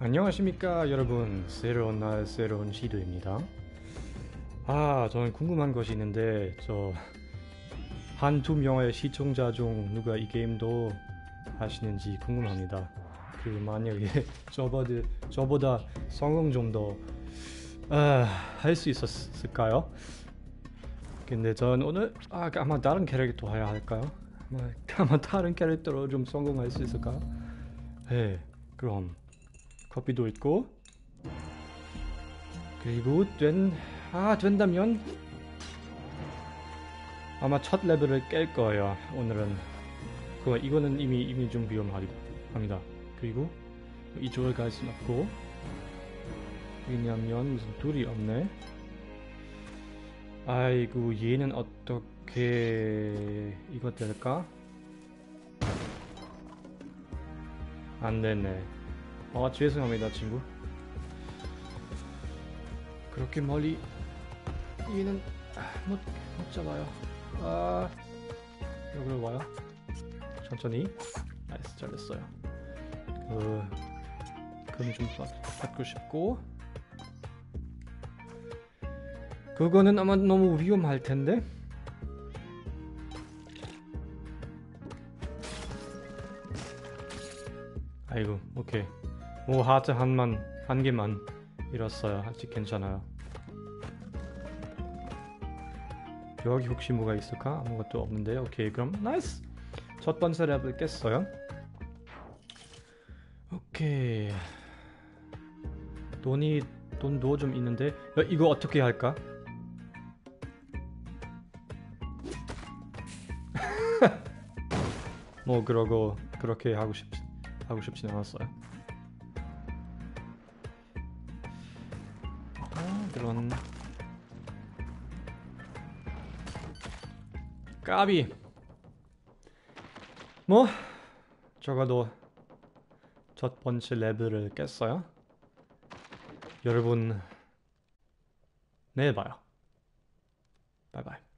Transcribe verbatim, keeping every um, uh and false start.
안녕하십니까 여러분, 새로운 날 새로운 시도입니다. 아 저는 궁금한 것이 있는데, 저 한두 명의 시청자 중 누가 이 게임도 하시는지 궁금합니다. 그리고 만약에 저보다, 저보다 성공 좀 더 할 수 있었을까요? 근데 전 오늘 아, 아마 다른 캐릭터 해야 할까요? 아마, 아마 다른 캐릭터로 좀 성공할 수 있을까요? 네, 그럼 커피도 있고, 그리고 된, 아 된다면 아마 첫 레벨을 깰 거예요 오늘은. 그 이거는 이미 이미 좀 위험합니다. 그리고 이쪽을 갈 순 없고, 왜냐면 무슨 둘이 없네. 아이고, 얘는 어떻게 이거 될까? 안 되네. 아 죄송합니다 친구. 그렇게 멀리 얘는 못, 못 잡아요. 아 여기로 와요. 천천히. 나이스, 잘했어요. 그 금 좀 받고 싶고, 그거는 아마 너무 위험할 텐데. 아이고, 오케이. 오, 하트 한만 한 개만 잃었어요. 아직 괜찮아요. 여기 혹시 뭐가 있을까? 아무것도 없는데. 오케이, 그럼 나이스. 첫 번째 레벨 깼어요. 오케이. 돈이 돈도 좀 있는데, 야, 이거 어떻게 할까? 뭐 그러고 그렇게 하고 싶 하고 싶진 않았어요. 아, 그런 까비. 뭐 적어도 첫 번째 레벨을 깼어요. 여러분, 내일 봐요. 바이바이.